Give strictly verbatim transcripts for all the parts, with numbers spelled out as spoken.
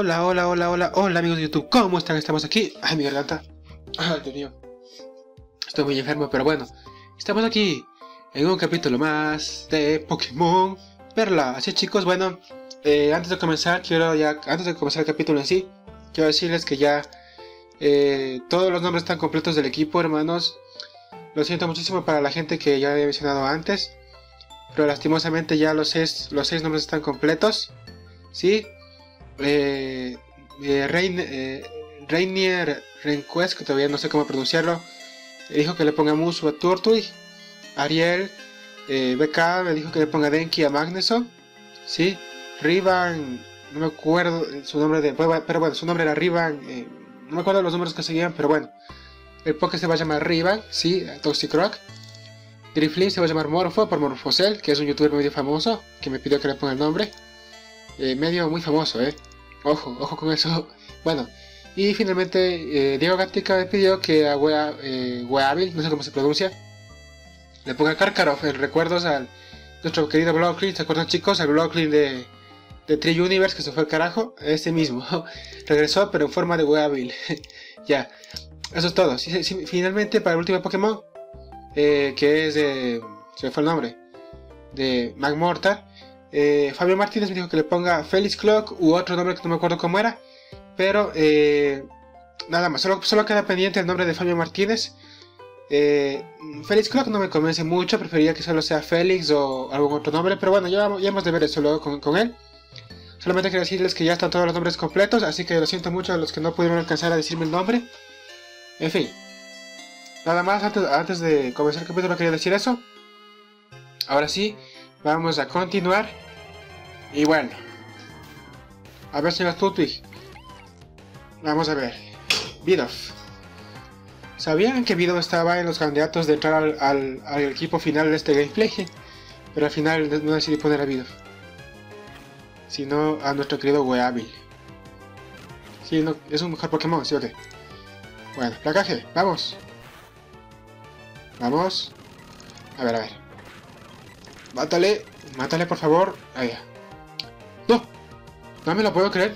Hola, hola, hola, hola, hola amigos de YouTube, ¿cómo están? Estamos aquí. Ay, mi garganta. Ay, Dios mío. Estoy muy enfermo, pero bueno. Estamos aquí en un capítulo más de Pokémon Perla. Así chicos, bueno, eh, antes de comenzar, quiero ya, antes de comenzar el capítulo en sí, quiero decirles que ya eh, todos los nombres están completos del equipo, hermanos. Lo siento muchísimo para la gente que ya había mencionado antes, pero lastimosamente ya los seis, los seis nombres están completos. Sí. Eh, eh, Rein, eh, Reinier Renquest, que todavía no sé cómo pronunciarlo, me dijo que le ponga Musu a Turtwig. Ariel eh, B K me dijo que le ponga Denki a Magneson. Sí. Rivan, no me acuerdo su nombre de, pero bueno, su nombre era Rivan, eh, no me acuerdo los números que seguían, pero bueno, el Poké se va a llamar Rivan, sí, Toxicroak. Driflin se va a llamar Morpho por Morphosel, que es un youtuber medio famoso que me pidió que le ponga el nombre. Eh, medio muy famoso, eh. Ojo, ojo con eso. Bueno, y finalmente eh, Diego Gatica me pidió que a Wea, eh, Weavil, no sé cómo se pronuncia, le ponga Karkaroff en recuerdos al nuestro querido Blocklin. ¿Se acuerdan chicos? Al Blocklin de, de Tri Universe que se fue al carajo. Ese mismo. Regresó pero en forma de Weavil. Ya, eso es todo. Sí, sí, finalmente para el último Pokémon, eh, que es de... se me fue el nombre. De Magmortar. Eh, Fabio Martínez me dijo que le ponga Felix Clock u otro nombre que no me acuerdo cómo era, pero eh, nada más, solo, solo queda pendiente el nombre de Fabio Martínez. eh, Felix Clock no me convence mucho, preferiría que solo sea Félix o algún otro nombre, pero bueno, ya, ya hemos de ver eso luego con, con él. Solamente quiero decirles que ya están todos los nombres completos, así que lo siento mucho a los que no pudieron alcanzar a decirme el nombre. En fin, nada más, antes, antes de comenzar el capítulo quería decir eso. Ahora sí, vamos a continuar. Y bueno, a ver señor Turtwig, vamos a ver. Bidoof. ¿Sabían que Bidoof estaba en los candidatos de entrar al, al, al equipo final de este gameplay? Pero al final no decidí poner a Bidoof, sino a nuestro querido Weavil. Sí, no, es un mejor Pokémon, ¿sí o qué? Bueno, placaje, vamos. Vamos. A ver, a ver. Mátale, mátale por favor. Ahí ya. ¡No! No me lo puedo creer.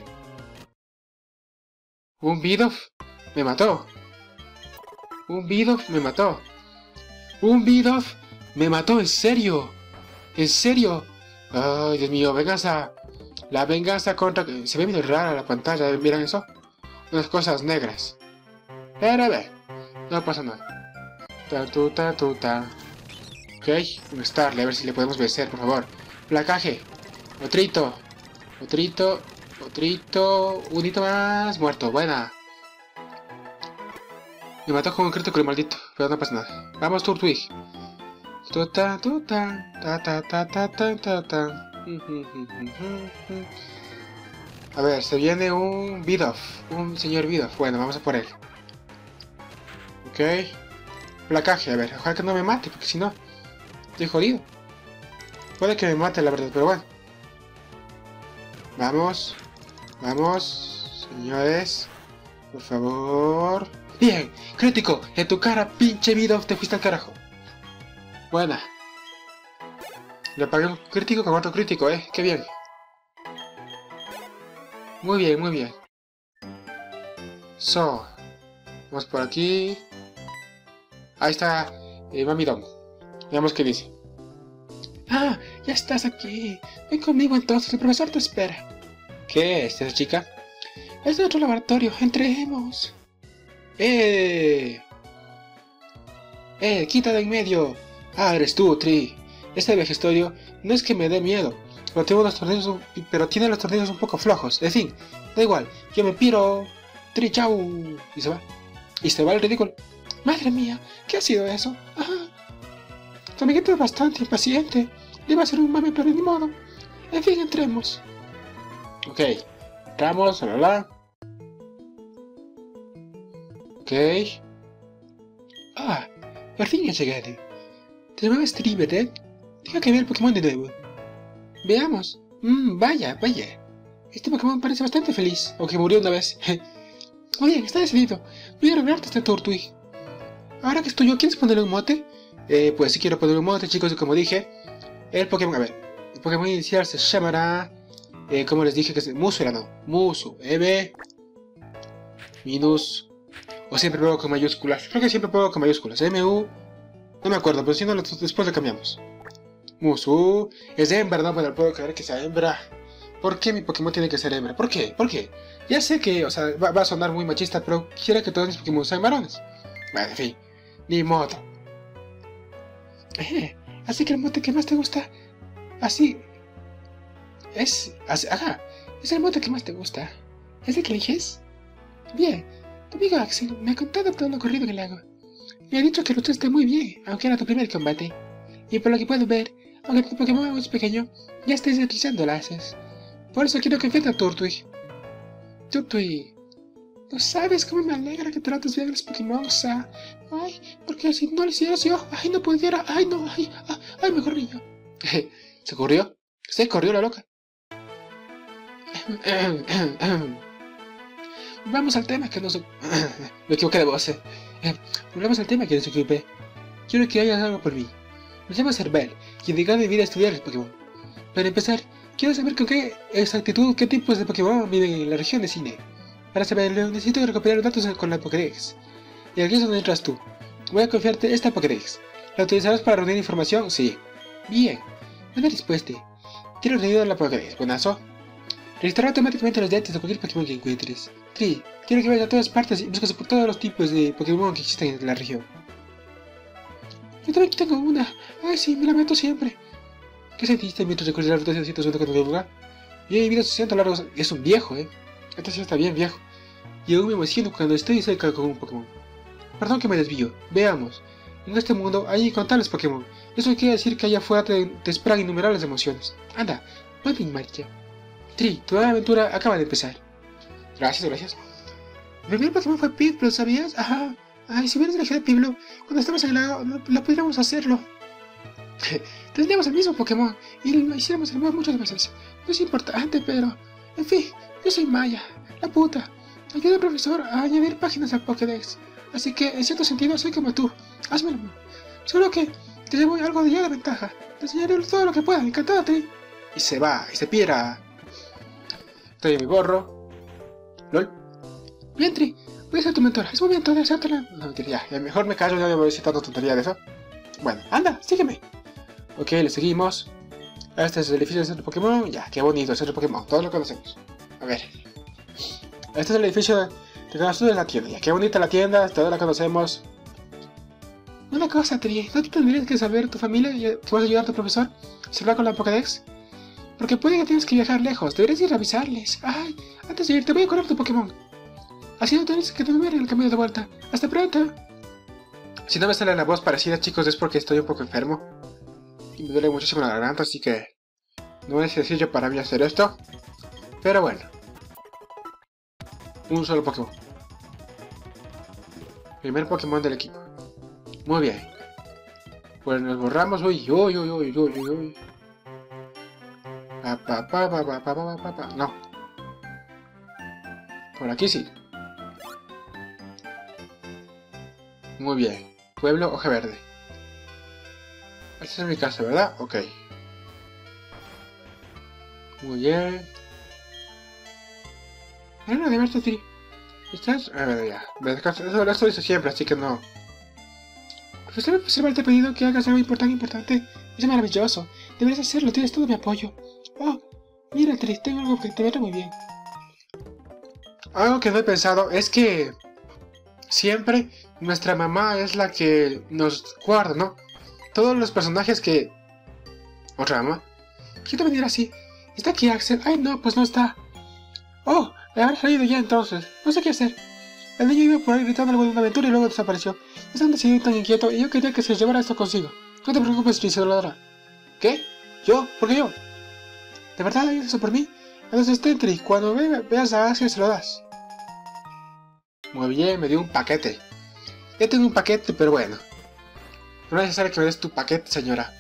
Un Bidoof me mató. Un Bidoof me mató. Un Bidoof me mató, en serio. En serio. Ay, Dios mío, venganza. La venganza contra... Se ve medio rara la pantalla, ¿miran eso? Unas cosas negras. Pero a ver, no pasa nada. Ta tu ta tu ta. Ok, un Starly, a ver si le podemos vencer, por favor. Placaje. Otrito. Otrito. Otrito. Un hito más. Muerto. Buena. Me mató con un crítico el maldito. Pero no pasa nada. Vamos, Turtwig. Tuta, tuta. Ta ta ta ta ta ta ta. A ver, se viene un Bidoof. Un señor Bidoof. Bueno, vamos a por él. Ok. Placaje, a ver. Ojalá que no me mate, porque si no, estoy jodido. Puede que me mate, la verdad, pero bueno. Vamos. Vamos, señores. Por favor. Bien, crítico. En tu cara, pinche Bidoof, te fuiste al carajo. Buena. Le pagué un crítico con otro crítico, eh. Qué bien. Muy bien, muy bien. So. Vamos por aquí. Ahí está eh, Mamidon. Veamos qué dice. Ah, ya estás aquí. Ven conmigo entonces, el profesor te espera. ¿Qué es esa chica? Es de otro laboratorio, entremos. ¡Eh! ¡Eh! ¡Quita de en medio! Ah, eres tú, Tri. Este vejestorio no es que me dé miedo, pero, tengo los tornillos, pero tiene los tornillos un poco flojos. En fin, da igual, yo me piro. Tri, chau. Y se va. Y se va el ridículo. Madre mía, ¿qué ha sido eso? Ajá. Tu amiguito es bastante impaciente. Le iba a hacer un mame, pero ni modo. En fin, entremos. Ok. Entramos, la la. Ok. Ah, por fin he llegado. Te llamabas Tri, ¿verdad? Tengo que ver el Pokémon de nuevo. Veamos. Mmm, vaya, vaya. Este Pokémon parece bastante feliz, aunque murió una vez. Muy bien, está decidido. Voy a arreglarte este Turtwig. Ahora que estoy yo, ¿quieres ponerle un mote? Eh, pues si quiero ponerle un mote, chicos, y como dije, el Pokémon, a ver, el Pokémon inicial se llamará Eh, como les dije que es Musu era no. Musu. M. Minus. O siempre pruebo con mayúsculas. Creo que siempre pruebo con mayúsculas. M U. No me acuerdo, pero si no, después le cambiamos. Musu. Es hembra, no me puedo creer que sea hembra. ¿Por qué mi Pokémon tiene que ser hembra? ¿Por qué? ¿Por qué? Ya sé que, o sea, va, va a sonar muy machista, pero quiero que todos mis Pokémon sean varones. Bueno, en fin. Ni modo. Eh, así que el mote que más te gusta. Así. Es. Así, ajá. Es el mote que más te gusta. ¿Es el que eliges? Bien. Tu amigo Axel me ha contado todo lo ocurrido en el lago. Me ha dicho que luchaste muy bien, aunque era tu primer combate. Y por lo que puedo ver, aunque tu Pokémon es pequeño, ya estás utilizando laces. Por eso quiero que enfrente a Turtwig. Turtwig, ¿no sabes cómo me alegra que trates bien a los Pokémon? O sea, ay, porque si no lo hicieras yo, ay, no pudiera, ay, no, ay, ay, ay me corrí yo. ¿Se corrió? Se corrió la loca. Vamos al tema que nos... me equivoqué de voz. Eh. Volvamos al tema que nos ocupe. Quiero que hagas algo por mí. Me llamo Cervel y dedicado mi vida a estudiar los Pokémon. Para empezar, quiero saber con qué exactitud qué tipos de Pokémon viven en la región de Cine. Para saberlo, necesito recopilar los datos con la Pokédex. Y aquí es donde entras tú. Voy a confiarte esta Pokédex. ¿La utilizarás para reunir información? Sí. Bien. Buena respuesta. Quiero reunir la Pokédex. Buenazo. Registrar automáticamente los datos de cualquier Pokémon que encuentres. Tri, quiero que vayas a todas partes y busques por todos los tipos de Pokémon que existen en la región. Yo también tengo una. Ay, sí, me la meto siempre. ¿Qué sentiste mientras recorrías la ruta setecientos uno con tu lugar? Yo he vivido sesenta largos. Es un viejo, eh. Este sí está bien viejo. Y aún me emociono cuando estoy cerca con un Pokémon. Perdón que me desvío. Veamos. En este mundo hay incontables Pokémon. Eso quiere decir que allá afuera te, te esperan innumerables emociones. Anda, ponte en marcha. Tri, tu nueva aventura acaba de empezar. Gracias, gracias. Mi primer Pokémon fue Piplup, ¿sabías? Ajá. Ay, si hubieras elegido Piplup cuando estábamos en el lago, no, no podríamos hacerlo. Tendríamos el mismo Pokémon y lo hiciéramos el mismo muchas veces. No es importante, pero... En fin, yo soy Maya, la puta. Ayuda al profesor a añadir páginas al Pokédex. Así que, en cierto sentido, soy como tú. Házmelo. Solo que te llevo algo de ya de ventaja. Te enseñaré todo lo que pueda. Encantado, Tri. Y se va, y se piera. Estoy en mi gorro. LOL. Bien, Tri. Voy a ser tu mentora. Es momento de hacértela. No, mentira, ya. Mejor me callo, ya me voy a decir tanta tontería de eso. Bueno, anda, sígueme. Ok, le seguimos. Este es el edificio del centro Pokémon. Ya, qué bonito el centro Pokémon. Todos lo conocemos. A ver. Este es el edificio que conoces de la tienda. Ya, qué bonita la tienda. Todos la conocemos. Una cosa, Tri. ¿No te tendrías que saber tu familia que vas a ayudar a tu profesor? ¿Se habla con la Pokédex? Porque puede que tienes que viajar lejos. Deberías ir a avisarles. Ay, antes de irte voy a curar tu Pokémon. Así no tienes que dormir en el camino de vuelta. Hasta pronto. Si no me sale la voz parecida, chicos, es porque estoy un poco enfermo. Y me duele muchísimo la garganta, así que no es sencillo para mí hacer esto. Pero bueno. Un solo Pokémon. Primer Pokémon del equipo. Muy bien. Pues nos borramos. Uy, uy, uy, uy, uy, uy, uy. Pa, pa, pa, pa, pa, pa, pa, pa, pa. No. Por aquí sí. Muy bien. Pueblo Hoja Verde. Esta es mi casa, ¿verdad? Ok. Muy bien. Bueno, de verdad, sí. ¿Estás? A ver, ya. Eso lo dice siempre, así que no. Profesor, profesor, te he pedido que hagas algo importante, importante. Es maravilloso. Deberías hacerlo, tienes todo mi apoyo. Oh, mira, Tris, tengo algo que te verá muy bien. Algo que no he pensado es que siempre nuestra mamá es la que nos guarda, ¿no? Todos los personajes que... ¿Otra mamá? Quiero venir así. ¿Está aquí Axel? Ay, no, pues no está. Oh, le habrá salido ya entonces. No sé qué hacer. El niño iba por ahí gritando algo de una aventura y luego desapareció. Es un decidido tan inquieto y yo quería que se llevara esto consigo. No te preocupes, Tris, se lo dará. ¿Qué? ¿Yo? ¿Por qué yo? ¿De verdad harías eso por mí? Entonces, Tentri, cuando ve, veas a Axel se lo das. Muy bien, me dio un paquete. Ya tengo un paquete, pero bueno. No es necesario que me des tu paquete, señora.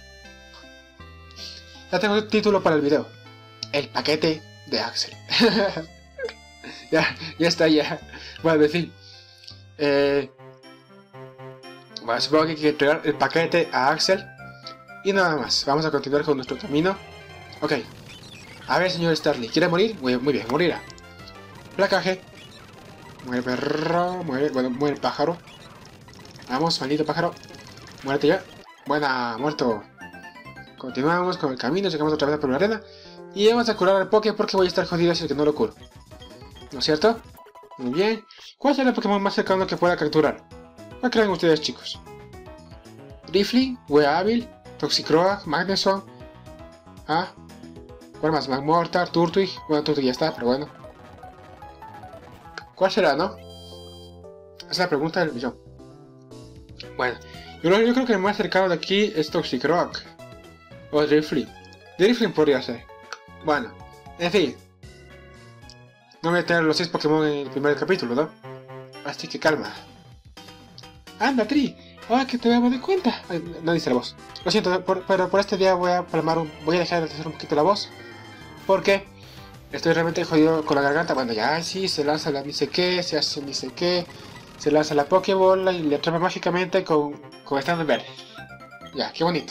Ya tengo el título para el video. El paquete de Axel. ya, ya está, ya. Bueno, en fin. Eh, bueno, supongo que hay que entregar el paquete a Axel. Y nada más. Vamos a continuar con nuestro camino. Ok. A ver, señor Starly, ¿quiere morir? Muy, muy bien, morirá. Placaje. Muere perro, muere, bueno, muere el pájaro. Vamos, maldito pájaro. Muérete ya. Buena, muerto. Continuamos con el camino, llegamos otra vez por la arena. Y vamos a curar al Poké porque voy a estar jodido si es que no lo curo. ¿No es cierto? Muy bien. ¿Cuál será el Pokémon más cercano que pueda capturar? ¿Cuál creen ustedes, chicos? Drifling, Weavile, Toxicroak, Magneson. Ah. ¿Cuál más? Magmortar, Turtwig. Bueno, Turtwig ya está, pero bueno. ¿Cuál será, no? Esa es la pregunta del millón. Bueno, yo, yo creo que el más cercano de aquí es Toxicroak. O Drifling. Drifling podría ser. Bueno, en fin. No voy a tener los seis Pokémon en el primer capítulo, ¿no? Así que calma. Anda, Tri. Ahora que te damos de cuenta. Ay, no dice la voz. Lo siento, por, pero por este día voy a palmar un, voy a dejar de hacer un poquito la voz. Porque estoy realmente jodido con la garganta. Bueno, ya sí, se lanza la ni sé qué, se hace ni sé qué. Se lanza la Pokébola y le atrapa mágicamente con, con estando en verde. Ya, qué bonito.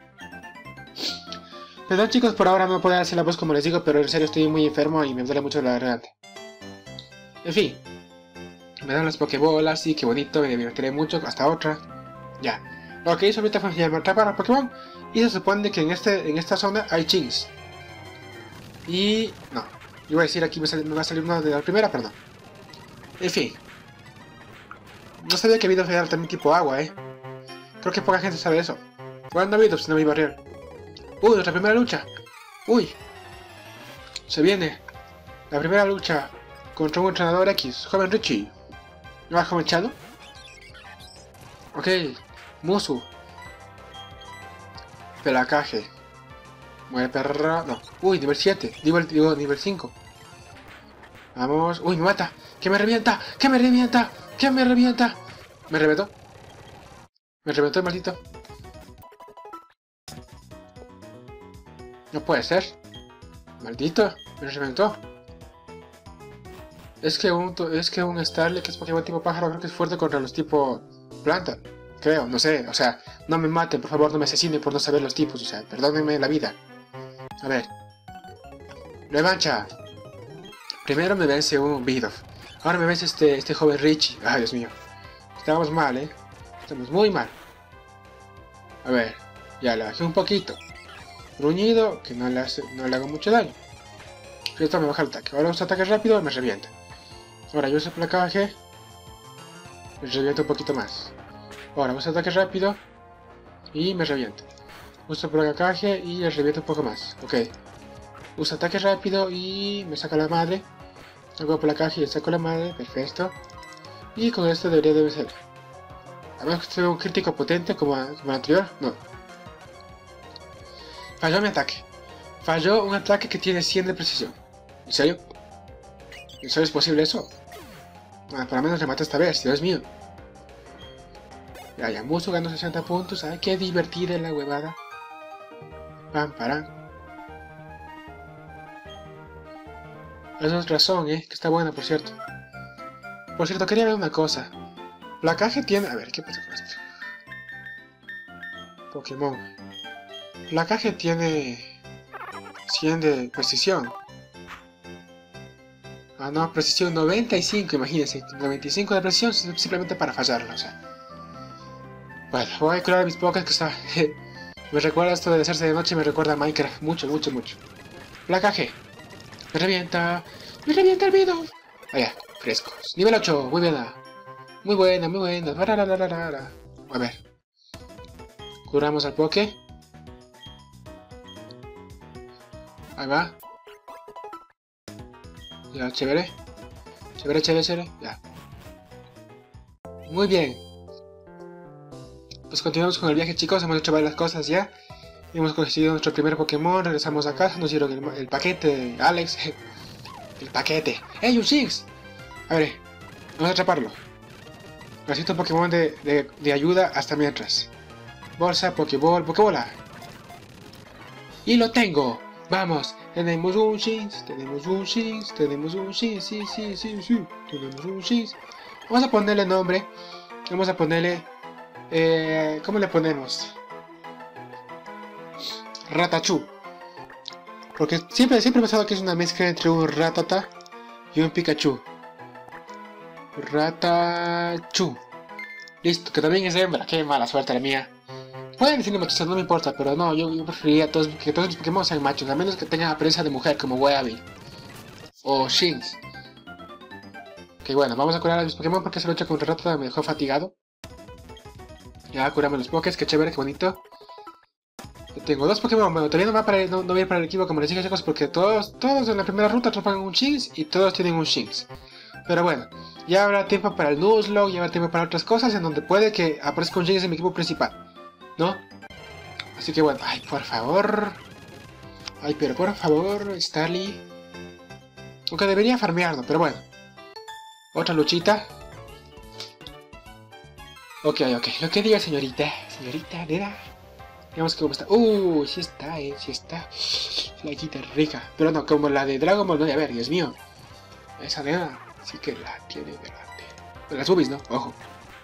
Perdón chicos, por ahora no puedo hacer la voz como les digo, pero en serio estoy muy enfermo y me duele mucho la garganta. En fin. Me dan las Pokébolas, sí, qué bonito, me divertiré mucho, hasta otra. Ya. Lo que hizo ahorita fue enseñarme a atrapar a Pokémon. Y se supone que en, este, en esta zona hay Chings. Y... no. Iba a decir aquí me, sale, me va a salir uno de la primera, pero no. En fin. No sabía que Bidoof era también tipo agua, eh. Creo que poca gente sabe eso. Bueno, no Bidoof, sino mi barrier. Uy, nuestra primera lucha. Uy. Se viene. La primera lucha contra un entrenador X. Joven Richie. ¿No va joven Chado? Ok. Musu. Pelacaje. Muere perra. No. Uy, nivel siete. Digo, digo nivel cinco. Vamos. Uy, me mata. ¡Que me revienta! ¡Que me revienta! ¡Que me revienta! ¿Me reventó? ¿Me reventó el maldito? No puede ser. Maldito. Me reventó. Es que un, es que un Starly, que es Pokémon tipo pájaro, creo que es fuerte contra los tipo planta. Creo, no sé. O sea, no me maten, por favor, no me asesinen por no saber los tipos. O sea, perdónenme la vida. A ver. Revancha. Primero me vence un Bidoof. Ahora me vence este, este joven Richie. Ay, Dios mío. Estamos mal, ¿eh? Estamos muy mal. A ver. Ya le bajé un poquito. Gruñido, que no le, hace, no le hago mucho daño. Esto me baja el ataque. Ahora uso ataque rápido y me revienta. Ahora yo uso placaje. Me reviento un poquito más. Ahora uso ataque rápido. Y me reviento. Uso placaje y le reviento un poco más. Ok. Uso ataque rápido y me saca la madre. Hago placaje y le saco la madre. Perfecto. Y con esto debería de ser. A menos que sea un crítico potente como, como el anterior. No. Falló mi ataque. Falló un ataque que tiene cien de precisión. ¿En serio? ¿En serio es posible eso? Ah, por lo menos le maté esta vez, Dios mío. Ya, ya, Musu ganó sesenta puntos. Ay, qué divertida la huevada. Pam, param. Esa es razón, eh, que está buena, por cierto. Por cierto, quería ver una cosa. Placaje tiene... A ver, ¿qué pasa con esto? Pokémon. Placaje tiene... cien de precisión. Ah, no, precisión noventa y cinco, imagínense. noventa y cinco de precisión simplemente para fallarlo, o sea. Bueno, voy a curar a mis pocas que está... me recuerda esto de hacerse de noche, me recuerda a Minecraft. Mucho, mucho, mucho. Placaje. Me revienta. Me revienta el Bidoof. Vaya, frescos. Nivel ocho, muy buena. Muy buena, muy buena. A ver. Curamos al Poké. Ahí va. Ya, chévere. Chévere, chévere, chévere. Ya. Muy bien. Pues continuamos con el viaje, chicos. Hemos hecho varias cosas ya. Hemos conseguido nuestro primer Pokémon. Regresamos a casa. Nos dieron el, el paquete de Alex. El paquete. ¡Ey, un Shinx! A ver. Vamos a atraparlo. Necesito un Pokémon de, de, de ayuda hasta mientras. Bolsa, Pokéball, Pokébola. ¡Y lo tengo! ¡Vamos! Tenemos un Shinx, tenemos un Shinx, tenemos un Shinx, sí, sí, sí, sí, tenemos un Shinx. Vamos a ponerle nombre. Vamos a ponerle... Eh, ¿Cómo le ponemos? Ratachu. Porque siempre, siempre he pensado que es una mezcla entre un Rattata y un Pikachu. Ratachu. Listo, que también es hembra. Qué mala suerte la mía. Pueden decirme machista, no me importa, pero no, yo, yo preferiría todos, que todos mis Pokémon sean machos, a menos que tengan apariencia de mujer, como Weavile o Shinx. Ok, bueno, vamos a curar a mis Pokémon porque esa lucha contra Rattata me dejó fatigado. Ya curamos los Pokés, qué chévere, qué bonito. Yo tengo dos Pokémon, bueno, todavía no, va para el, no, no voy a ir para el equipo como les dije, chicos, porque todos, todos en la primera ruta atrapan un Shinx y todos tienen un Shinx. Pero bueno, ya habrá tiempo para el Nuzlocke, ya habrá tiempo para otras cosas en donde puede que aparezca un Shinx en mi equipo principal, ¿no? Así que bueno, ay, por favor. Ay, pero por favor, Starly. Aunque debería farmearlo, pero bueno. Otra luchita. Ok, ok, lo que diga señorita. Señorita, nena. Digamos que cómo está. Uh, sí está, eh, sí está. Flaquita rica. Pero no, como la de Dragon Ball, no voy a ver, Dios mío. Esa nena sí que la tiene delante. De las boobies, ¿no? Ojo.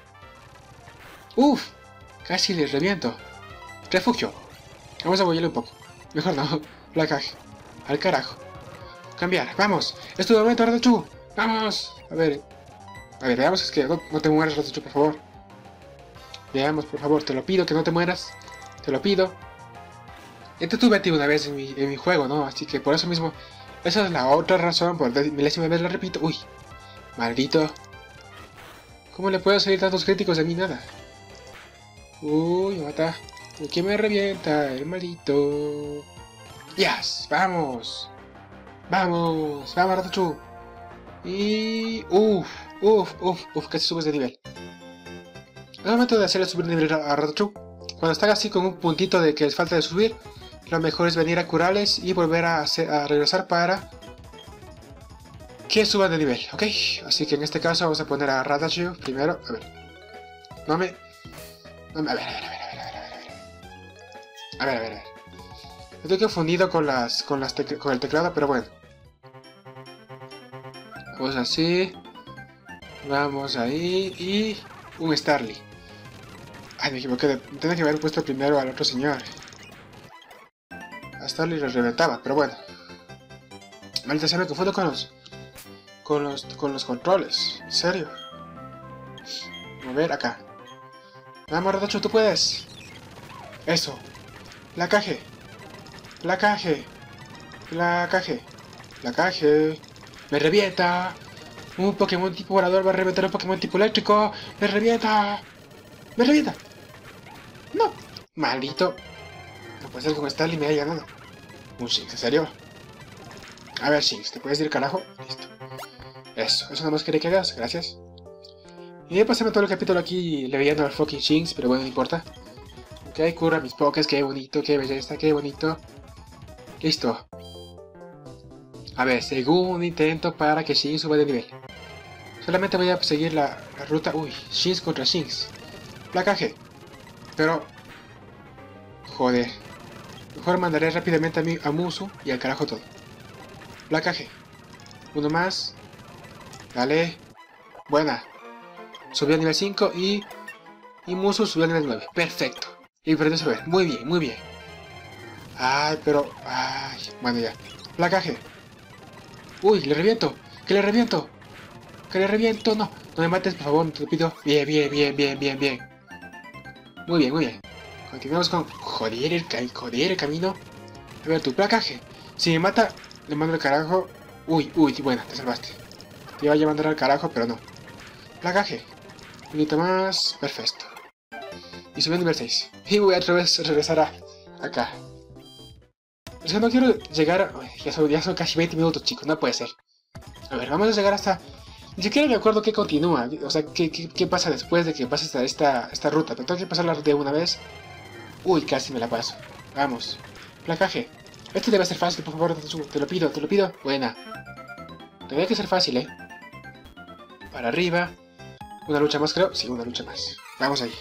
Uf, casi le reviento. Refugio. Vamos a apoyarle un poco. Mejor no. Placaje. Al carajo. Cambiar. Vamos. Es tu momento, Ratachu. Vamos. A ver. A ver, veamos. Es que no, no te mueras, Ratachu, por favor. Veamos, por favor. Te lo pido que no te mueras. Te lo pido. Ya te tuve a ti una vez en mi, en mi juego, ¿no? Así que por eso mismo. Esa es la otra razón. Por milésima vez la repito. Uy. Maldito. ¿Cómo le puedo salir tantos críticos de mí? Nada. Uy, me mata. ¿Quién me revienta? El maldito. Yes, vamos. Vamos, vamos, Ratachu. Y... Uff, uff, uff, uff, casi subes de nivel. Es momento de hacerle subir de nivel a Ratachu. Cuando están así con un puntito de que les falta de subir, lo mejor es venir a curarles y volver a, hacer, a regresar para que suban de nivel, ¿ok? Así que en este caso vamos a poner a Ratachu primero. A ver. No me... No me... A ver, a ver, a ver. A ver, a ver, a ver. Estoy confundido con las, con las con el teclado, pero bueno. Vamos así. Vamos ahí. Y un Starly. Ay, me equivoqué. Tenía que haber puesto primero al otro señor. A Starly lo reventaba, pero bueno. Maldita sea, me confundo con los... Con los, con los controles. En serio. Mover acá. Vamos, Ratachu, tú puedes. Eso. Placaje. Placaje. Placaje. Placaje. Me revienta. Un Pokémon tipo volador va a reventar a un Pokémon tipo eléctrico. Me revienta. Me revienta. No. Maldito. No puede ser como Starly me haya ganado. Un Shinx, ¿en serio? A ver, Shinx, ¿te puedes ir carajo? Listo. Eso, eso nada más quería que hagas. Gracias. Y voy a pasarme todo el capítulo aquí leyendo al fucking Shinx, pero bueno, no importa. Ok, curra mis pokés, qué bonito, qué belleza, qué bonito. Listo. A ver, segundo intento para que Shinx suba de nivel. Solamente voy a seguir la, la ruta... Uy, Shinx contra Shinx. Placaje. Pero... Joder. Mejor mandaré rápidamente a, mi, a Musu y al carajo todo. Placaje. Uno más. Dale. Buena. Subió a nivel cinco y... Y Musu subió a nivel nueve. Perfecto. Y perdió a saber. Muy bien, muy bien. Ay, pero... Ay, bueno ya. Placaje. Uy, le reviento. Que le reviento. Que le reviento. No, no me mates, por favor, te lo pido. Bien, bien, bien, bien, bien, bien. Muy bien, muy bien. Continuamos con... Joder, el, ca... Joder, el camino. A ver, tu placaje. Si me mata, le mando el carajo. Uy, uy, buena, te salvaste. Te iba a mandar al carajo, pero no. Placaje. Un poquito más. Perfecto. Y subí a nivel seis. Y voy a otra vez regresar a... Acá. O sea, no quiero llegar a... Uy, ya, son, ya son casi veinte minutos, chicos. No puede ser. A ver, vamos a llegar hasta... Ni siquiera me acuerdo qué continúa. O sea, qué, qué, qué pasa después de que pase esta, esta, esta ruta. Pero tengo que pasarla de una vez. Uy, casi me la paso. Vamos. Placaje. Este debe ser fácil, por favor. Te lo pido, te lo pido. Buena. Debe que ser fácil, ¿eh? Para arriba. Una lucha más, creo. Sí, una lucha más. Vamos ahí.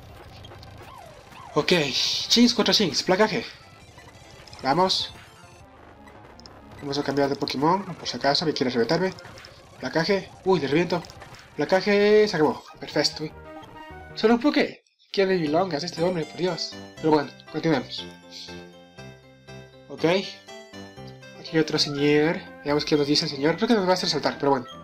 Ok. Shinx contra Shinx. Placaje. Vamos. Vamos a cambiar de Pokémon. Por si acaso me quiere reventarme. Placaje. Uy, le reviento. Placaje. Se acabó. Perfecto. Uy. Solo un Poké. ¿Qué de milongas este hombre? Por Dios. Pero bueno, continuemos. Ok. Aquí hay otro señor. Veamos qué nos dice el señor. Creo que nos va a hacer saltar, pero bueno.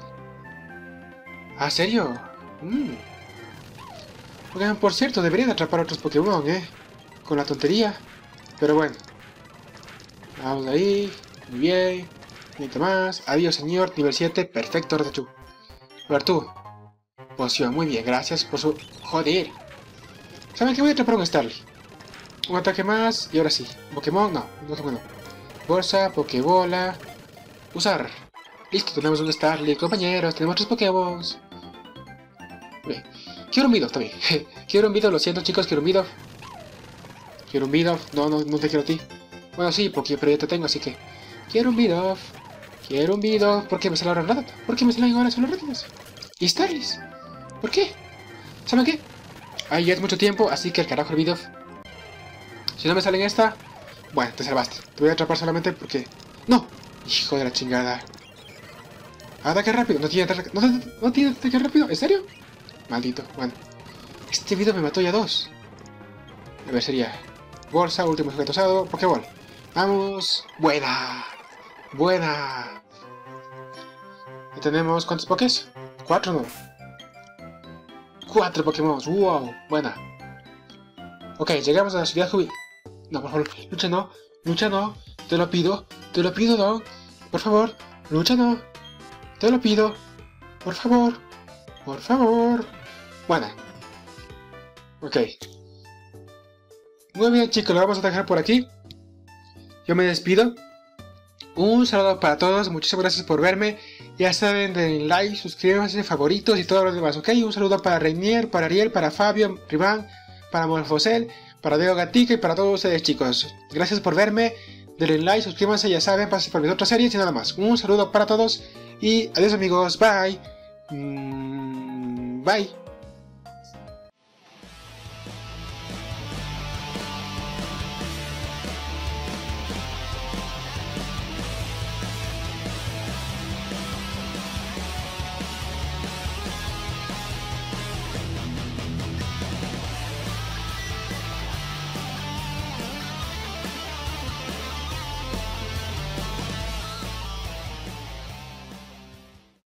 ¿Ah, serio? Mm. Oigan, por cierto, deberían atrapar otros Pokémon, ¿eh? Con la tontería. Pero bueno. Vamos ahí. Muy bien. Necesito más. Adiós, señor. Nivel siete. Perfecto, Ratachu. A ver, tú. Poción. Muy bien. Gracias por su... Joder. ¿Saben qué? Voy a atrapar un Starly. Un ataque más. Y ahora sí. Pokémon. No. No tengo no. Bolsa. Pokébola. Usar. Listo. Tenemos un Starly. Compañeros. Tenemos tres Pokémon. Bien. Quiero un Bidoof también. Quiero un Bidoof. Lo siento, chicos. Quiero un Bidoof. Quiero un Bidoof. No, no, no te quiero a ti. Bueno, sí, porque pero ya te tengo, así que... Quiero un Bidoof. Quiero un Bidoof. ¿Por qué me sale ahora Rattata? ¿Por qué me salen ahora solo Rattatas? Y Starlys. ¿Por qué? ¿Saben qué? Ahí ya es mucho tiempo, así que el carajo el Bidoof. Si no me sale en esta... Bueno, te salvaste. Te voy a atrapar solamente porque... ¡No! Hijo de la chingada. Ataque rápido. No tiene ataque... ¿No, no tiene ataque rápido? ¿En serio? Maldito. Bueno. Este Bidoof me mató ya dos. A ver, sería... Bolsa, último sujeto usado, Pokéball. ¡Vamos! ¡Buena! ¡Buena! ¿Y tenemos cuántos Pokés? ¿Cuatro no? ¡Cuatro Pokémon! ¡Wow! Buena. Ok, llegamos a la ciudad jubil. No, por favor, lucha no, lucha no. Te lo pido, te lo pido, Don. Por favor, lucha no. Te lo pido. Por favor, por favor. Buena. Ok. Muy bien, chicos, lo vamos a dejar por aquí. Yo me despido. Un saludo para todos, muchísimas gracias por verme. Ya saben, den like, suscríbanse, favoritos y todo lo demás, ¿ok? Un saludo para Reinier, para Ariel, para Fabio, Riván, para Morfosel, para Diego Gatica y para todos ustedes, chicos. Gracias por verme, denle like, suscríbanse, ya saben, pasen por mis otras series y nada más. Un saludo para todos y adiós amigos, bye. Mm, bye.